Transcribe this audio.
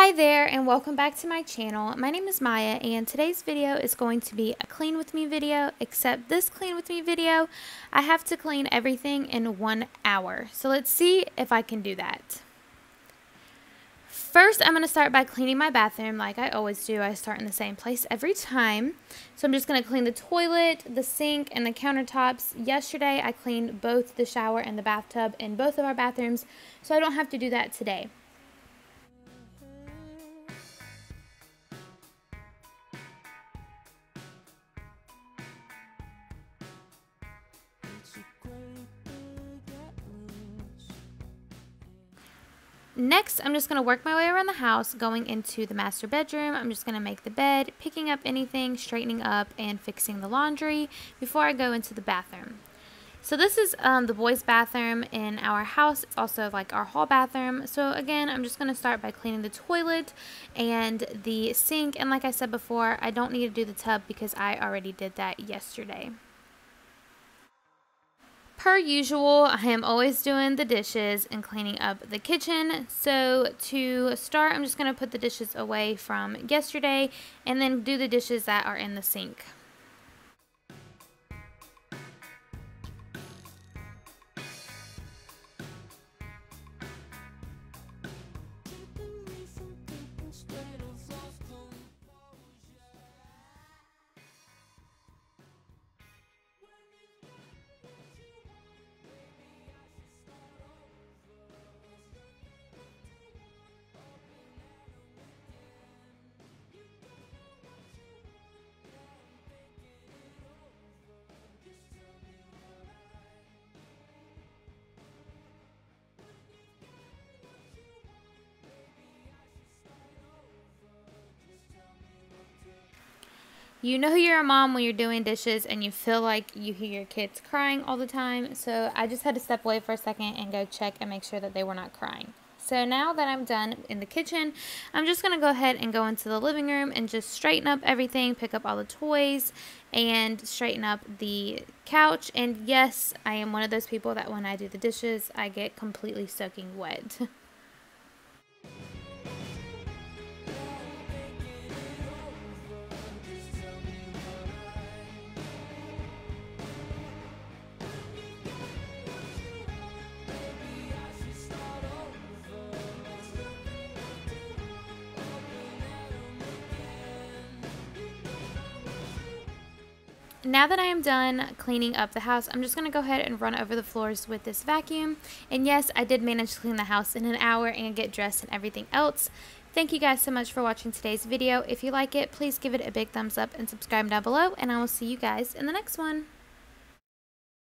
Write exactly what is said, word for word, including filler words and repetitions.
Hi there and welcome back to my channel. My name is Maya and today's video is going to be a clean with me video, except this clean with me video, I have to clean everything in one hour. So let's see if I can do that. First, I'm going to start by cleaning my bathroom like I always do. I start in the same place every time. So I'm just going to clean the toilet, the sink, and the countertops. Yesterday, I cleaned both the shower and the bathtub in both of our bathrooms, so I don't have to do that today. Next, I'm just going to work my way around the house, going into the master bedroom. I'm just going to make the bed, picking up anything, straightening up, and fixing the laundry before I go into the bathroom. So this is um, the boys' bathroom in our house. It's also like our hall bathroom. So again, I'm just going to start by cleaning the toilet and the sink. And like I said before, I don't need to do the tub because I already did that yesterday. Per usual, I am always doing the dishes and cleaning up the kitchen. So to start, I'm just going to put the dishes away from yesterday and then do the dishes that are in the sink. You know you're a mom when you're doing dishes and you feel like you hear your kids crying all the time. So I just had to step away for a second and go check and make sure that they were not crying. So now that I'm done in the kitchen, I'm just going to go ahead and go into the living room and just straighten up everything, pick up all the toys, and straighten up the couch. And yes, I am one of those people that when I do the dishes, I get completely soaking wet. Now that I am done cleaning up the house, I'm just going to go ahead and run over the floors with this vacuum. And yes, I did manage to clean the house in an hour and get dressed and everything else. Thank you guys so much for watching today's video. If you like it, please give it a big thumbs up and subscribe down below. And I will see you guys in the next one.